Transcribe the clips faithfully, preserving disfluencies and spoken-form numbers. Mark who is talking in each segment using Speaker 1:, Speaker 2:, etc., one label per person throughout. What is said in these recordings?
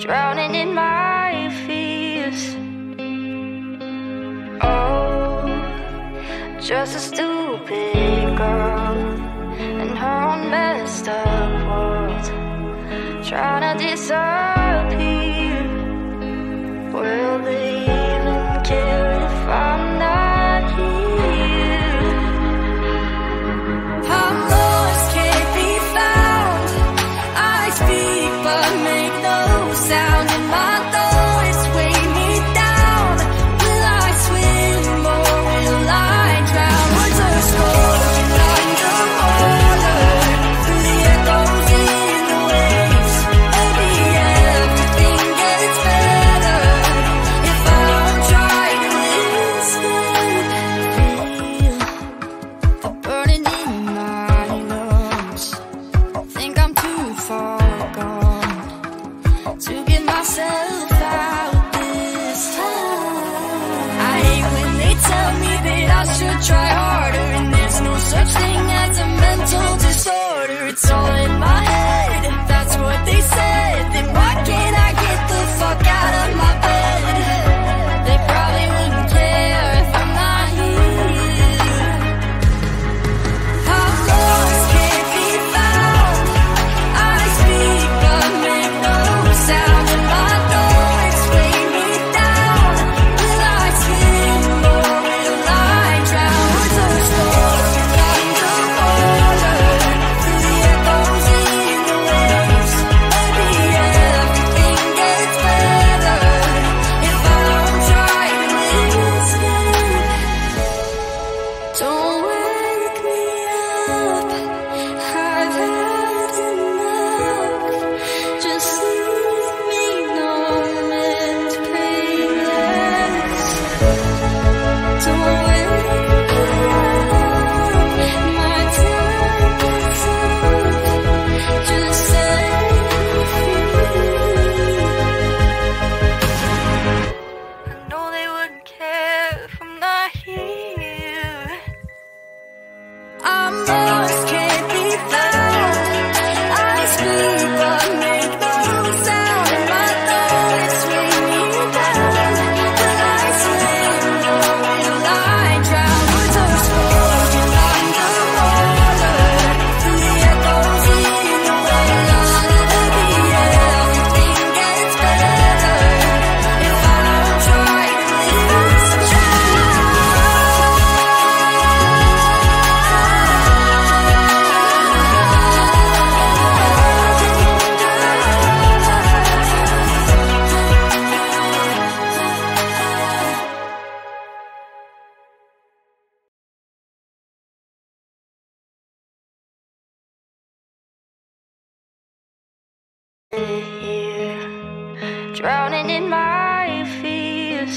Speaker 1: drowning in my fears. Oh, just a stupid girl in her own messed up world, trying to disappear. Will they even care if I'm not here? I'm lost, can't be found. I speak but make no sound, and my thoughts weigh me down. Will I swim or will I drown? Words are spoken underwater, through the echoes in the waves. Maybe everything gets better if I don't try to listen. Feel the burning in my lungs. Think I'm too far gone to get myself out this time. I hate when they tell me that I should try harder, and there's no such thing as a mental disorder. It's all in my head, that's what they said. Then why can't I get the fuck out of my bed? They probably wouldn't care if I'm not here. I'm lost, can't be found. I speak but make no sound, and my thoughts weigh me down. Will I swim or will I drown? Words are spoken underwater, through the echoes in the waves. Maybe everything gets better if I don't try to listen. Don't wake me up, I've had enough. Just leave me numb and painless. Don't wake me up, my time is up. Just set me free. I know they wouldn't care if I'm not here. I'm lost, can't be found. I speak but make no sound, and my thoughts weigh me down. Will I swim or will I drown? Words are spoken underwater, through the echoes in the waves. Maybe everything gets better if I don't try to listen. Here, drowning in my fears.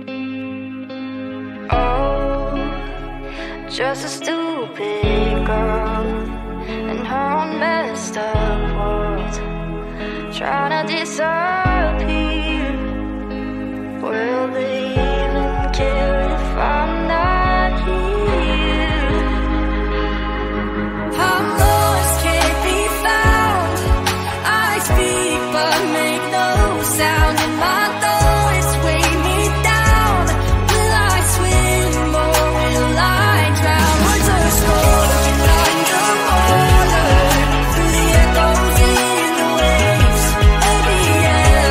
Speaker 1: Oh, just a stupid girl in her own messed up world, trying to disappear. Will they even care if I'm not here? I'm lost, can't be found. I speak but make no sound, and my thoughts weigh me down. Will I swim or will I drown? Words are spoken underwater, through the echoes in the waves. Maybe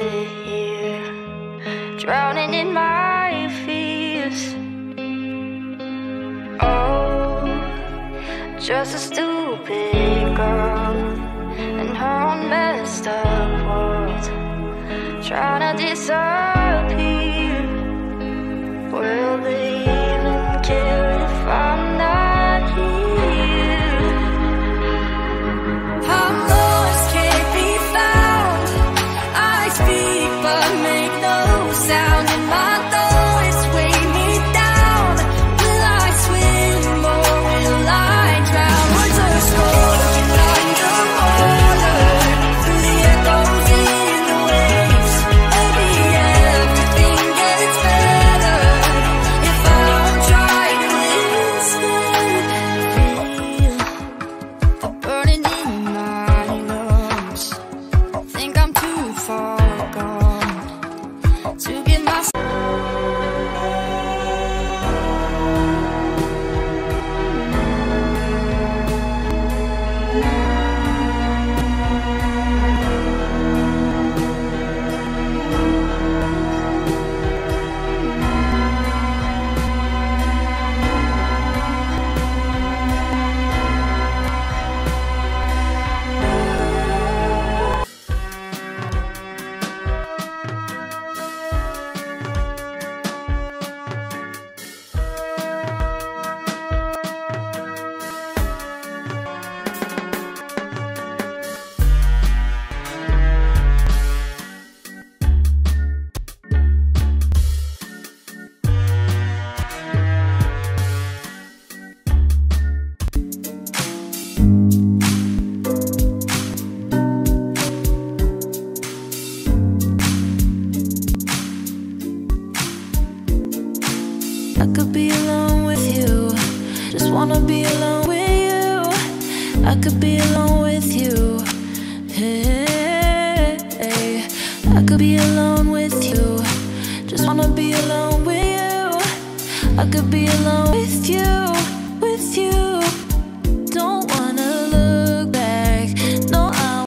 Speaker 1: here, drowning in my fears. Oh, just a stupid girl in her own messed up world, trying to disappear. Will they even care if I'm not here? I'm lost, can't be found. I speak but make no sound, and my thoughts weigh me down. Will I swim or will I drown? Words are spoken underwater, through the echoes in the waves. Maybe everything gets better if I don't try to listen. Feel the burning in my lungs. Think I'm too far gone to get my I could be alone with you, just wanna be alone with you. I could be alone with you, hey, hey. I could be alone with you, just wanna be alone with you. I could be alone with you.